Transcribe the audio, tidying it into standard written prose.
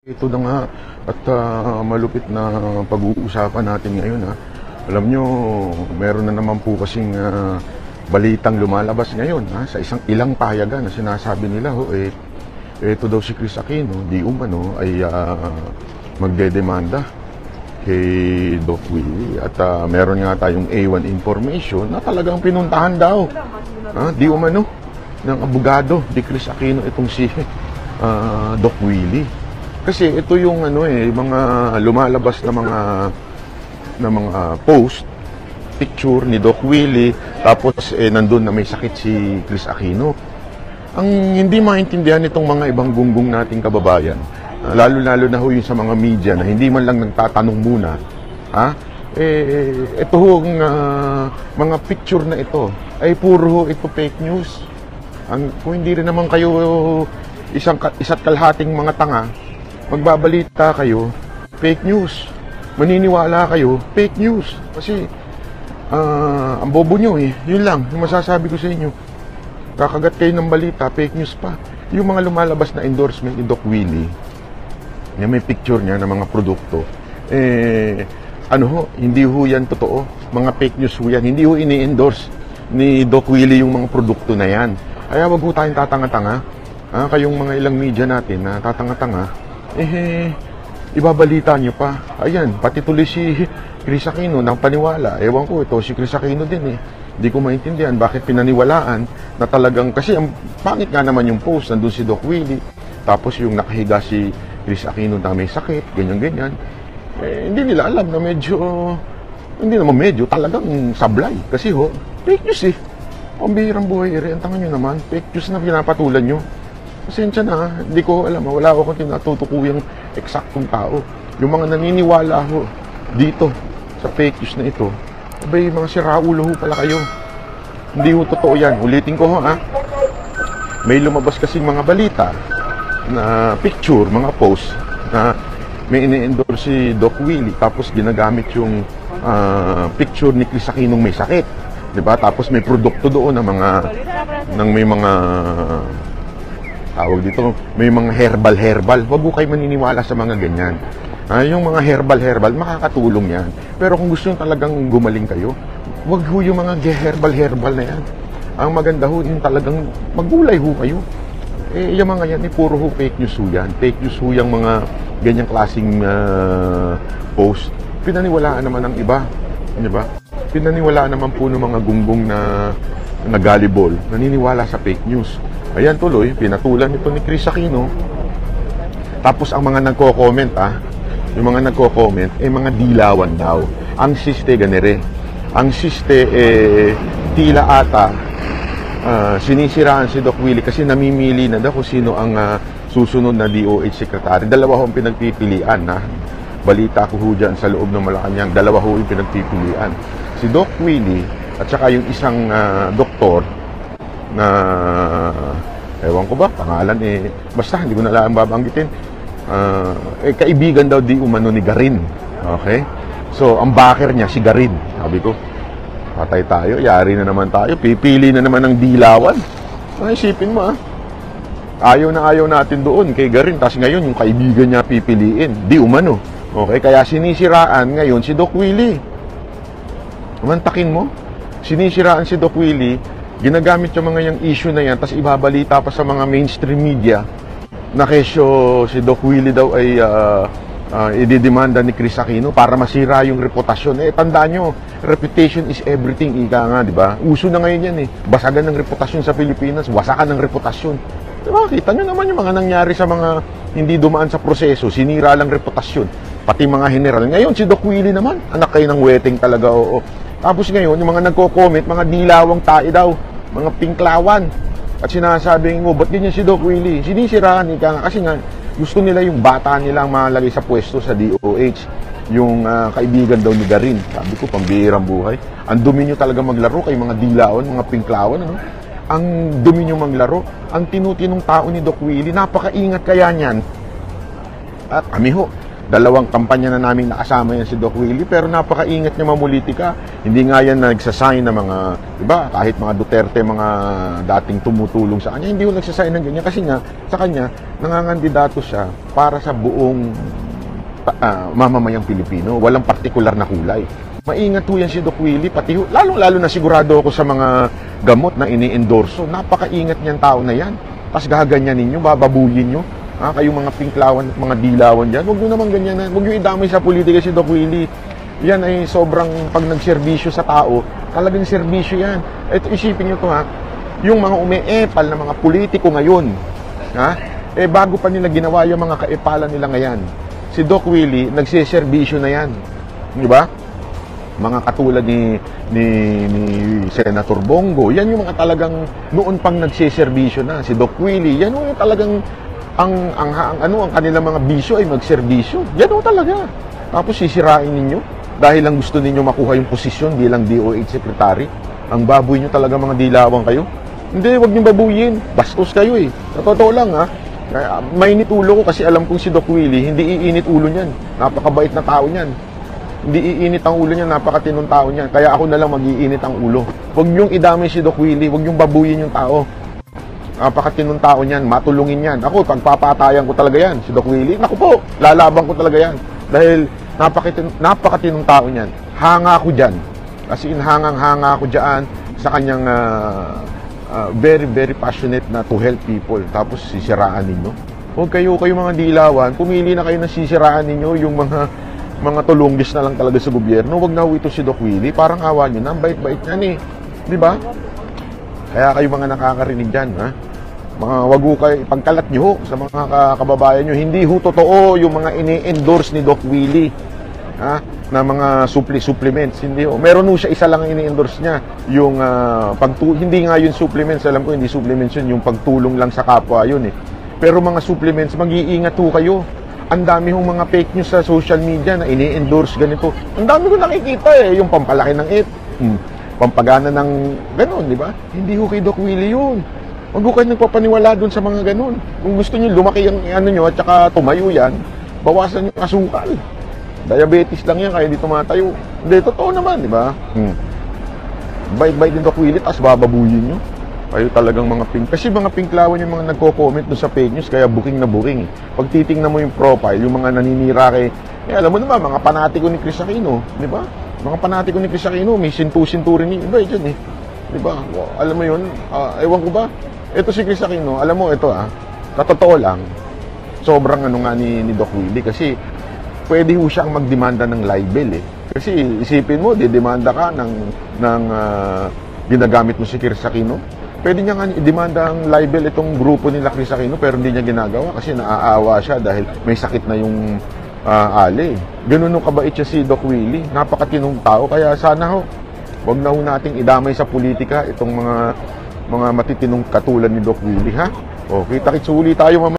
Ito na nga at malupit na pag-uusapan natin ngayon. Alam nyo, meron na naman po kasing balitang lumalabas ngayon sa ilang pahayagan na sinasabi nila ito daw si Kris Aquino di umano ay magdedemanda kay Doc Willie at meron nga tayong A1 information na talagang pinuntahan daw di umano ng abogado di Kris Aquino itong si Doc Willie. Kasi ito yung mga lumalabas na mga post, picture ni Doc Willie, tapos nandun na may sakit si Kris Aquino. Ang hindi maintindihan nitong mga ibang gunggong nating kababayan, lalo-lalo na ho yung sa mga media na hindi man lang nagtatanong muna, ito hong mga picture na ito ay puro ito fake news. Kung hindi rin naman kayo isa't kalahating mga tanga, magbabalita kayo, fake news. Maniniwala kayo, fake news. Kasi, ang bobo nyo yun lang, yung masasabi ko sa inyo. Kakagat kayo ng balita, fake news pa. Yung mga lumalabas na endorsement ni Doc Willie, may picture niya ng mga produkto, hindi ho yan totoo. Mga fake news ho yan. Hindi ho ini-endorse ni Doc Willie yung mga produkto na yan. Kaya wag ho tayong tatanga-tanga. Kayong mga ilang media natin na tatanga-tanga, ibabalita nyo pa. Ayan, pati tuloy si Kris Aquino nang paniwala. Ewan ko, ito si Kris Aquino din Hindi ko maintindihan bakit pinaniwalaan na talagang, kasi ang pangit nga naman yung post, nandun si Doc Willie, tapos yung nakahiga si Kris Aquino na may sakit, ganyan-ganyan. Hindi nila alam na hindi naman medyo, talagang sablay. Kasi fake news Pambihirang buhay ang tanga nyo naman, fake news na pinapatulan nyo. Pasensya na, hindi ko alam, wala ako kung tinatutukuyang eksaktong tao. Yung mga naniniwala dito sa fake news na ito, abay, mga siraulo pala kayo. Hindi totoo yan. Ulitin ko may lumabas kasing mga balita na picture, mga post na may ini-endorse si Doc Willie, tapos ginagamit yung picture ni Kris Aquinong may sakit. Diba? Tapos may produkto doon na may mga tawag dito, may mga herbal. Huwag po kayo maniniwala sa mga ganyan. Yung mga herbal, makakatulong yan. Pero kung gusto nyo talagang gumaling kayo, huwag ho yung mga herbal na yan. Ang maganda ho, yung talagang maggulay ho kayo. Yung mga yan, puro ho fake news ho yan. Fake news ho yung mga ganyang klaseng post. Pinaniwalaan naman ng iba. Diba? Pinaniwalaan naman po ng mga gunggong na gullible, naniniwala sa fake news. Ayan tuloy, pinatulan ito ni Kris Aquino. Tapos ang mga nagko-comment, yung mga nagko-comment, mga dilawan daw. Ang siste ganere. Ang siste, tila ata, sinisiraan si Doc Willie kasi namimili na daw kung sino ang susunod na DOH Secretary. Dalawa ho ang pinagpipilian, balita ko ho dyan sa loob ng Malacanang, dalawa ho yung pinagpipilian. Si Doc Willie at saka yung isang doktor na ewan ko ba, pangalan basta hindi ko na lang babanggitin. Kaibigan daw di umano ni Garin. Okay? So, ang backer niya si Garin. Sabi ko, patay tayo, yari na naman tayo, pipili na naman ng dilawan. Isipin mo ayaw na ayaw natin doon kay Garin, tapos ngayon yung kaibigan niya pipiliin, di umano. Okay? Kaya sinisiraan ngayon si Doc Willie. Mantakin mo, sinisiraan si Doc Willie, ginagamit yung mga yung issue na yan, tapos ibabalita pa sa mga mainstream media na kesyo si Doc Willie daw ay ididemanda ni Kris Aquino para masira yung reputasyon. Tandaan nyo, reputation is everything, ika nga, di ba? Uso na ngayon yan basagan ng reputasyon sa Pilipinas, wasakan ng reputasyon. Diba? Kita nyo naman yung mga nangyari sa mga hindi dumaan sa proseso, sinira lang reputasyon, pati mga general. Ngayon si Doc Willie naman, anak kayo ng wedding talaga, Tapos ngayon, yung mga nagko-comment, mga dilawang tae daw, mga pinklawan. At sinasabing mo, ba't ganyan si Doc Willie? Sinisiraan, kasi nga, gusto nila yung bata nila ang malagay sa pwesto sa DOH. Yung kaibigan daw ni Garin. Sabi ko, pambihirang buhay. Ang dumi nyo talaga maglaro kay mga dilawan, mga pinklawan. Ang dumi nyo maglaro. Ang tinutinong tao ni Doc Willie, napakaingat kaya niyan. At kami Dalawang kampanya na namin nakasama yan si Doc Willie, pero napakaingat niya mamulitika. Hindi nga yan nagsasign ng mga, diba, kahit mga Duterte, mga dating tumutulong sa kanya, hindi yung nagsasign ng ganyan. Kasi nga, sa kanya, nangangandidato siya para sa buong mamamayang Pilipino. Walang partikular na kulay. Maingat po yan si Doc Willie, pati lalo na sigurado ako sa mga gamot na ini-endorso. Napakaingat niyan tao na yan. Tapos gaganyanin nyo, bababuyin nyo. Kayong mga pinklawan at mga dilawan dyan, huwag nyo naman ganyan. Huwag nyo idamay sa politika si Doc Willie. Yan ay sobrang pag nagserbisyo sa tao, talagang serbisyo yan. Ito, isipin nyo to ha, yung mga umeepal na mga politiko ngayon, bago pa nila ginawa yung mga kaepalan nila ngayon, si Doc Willie, nagsiserbisyo na yan. Di ba? Mga katulad ni Senator Bongo, yan yung mga talagang noon pang nagsiserbisyo na. Si Doc Willie, yan yung talagang ang kanilang mga bisyo ay magserbisyo. Yan o talaga. Tapos sisirain ninyo dahil lang gusto ninyo makuha yung posisyon bilang DOH Secretary. Ang baboy nyo talaga mga dilawang kayo. Hindi, wag nyo babuyin. Bastos kayo eh. Sa totoo lang ha. Mainit ulo ko kasi alam kong si Doc Willie, hindi iinit ulo niyan. Napakabait na tao niyan. Hindi iinit ang ulo niyan, napakatinong tao niyan. Kaya ako na lang mag-iinit ang ulo. Wag nyong idamay si Doc Willie, wag nyong babuyin yung tao. Napakatinong tao niyan, matulungin yan. Ako, pagpapatayan ko talaga yan, si Doc Willie. Naku po, lalaban ko talaga yan. Dahil napakatinong tao niyan. Hanga ako dyan. Kasi hangang-hanga ako dyan sa kanyang very, very passionate na to help people. Tapos sisiraan ninyo. Huwag kayo mga dilawan, pumili na kayo na sisiraan ninyo yung mga tulunggis na lang talaga sa gobyerno. Huwag na ito si Doc Willie. Parang awa nyo na, ang bait-bait niyan eh. Di ba? Kaya kayo mga nakakarinig dyan, ha? Mga wag ho kayo, pagkalat nyo ho sa mga kababayan nyo. Hindi ho totoo yung mga ini-endorse ni Doc Willie, ha? Na mga supplements. Hindi ho. Meron ho siya, isa lang ang ini-endorse niya. Yung, hindi nga yun supplements. Alam ko, hindi supplements yun. Yung pagtulong lang sa kapwa, yun eh. Pero mga supplements, mag-iingat ho kayo. Ang dami hong mga fake news sa social media na ini-endorse ganito. Ang dami ko nakikita eh. Yung pampalaki ng pampagana ng gano'n, di ba? Hindi ho kay Doc Willie yun. Huwag ho kayo nagpapaniwala dun sa mga gano'n. Kung gusto nyo lumaki yung nyo at saka tumayo yan, bawasan yung asukal. Diabetes lang yan, kaya di tumatayo. Hindi, totoo naman, di ba? Bait-bait din Doc Willie, tapos bababuyin nyo. Kayo talagang mga pink. Kasi mga pinklawan yung mga nagko-comment doon sa fake news, kaya booking na booking. Pag titingnan mo yung profile, yung mga naninira kay, alam mo naman, mga panatiko ni Kris Aquino, di ba? Mga panatiko ni Kris Aquino, may sintu-sintu rin yung iba dyan eh. Di ba? Alam mo yun, ewan ko ba? Ito si Kris Aquino, alam mo, ito sa totoo lang, sobrang nga ni Doc Willie, kasi pwede ho siyang magdemanda ng libel eh. Kasi isipin mo, didemanda ka ng ginagamit mo si Kris Aquino. Pwede niya nga i-demanda ang libel itong grupo nila Kris Aquino, pero hindi niya ginagawa kasi naaawa siya dahil may sakit na yung ali. Ganun nung kabait siya si Doc Willie. Napakatinong tao. Kaya sana wag na ho nating idamay sa politika itong mga matitinong katulad ni Doc Willie, ha? O, kita-kits uli tayo mamaya.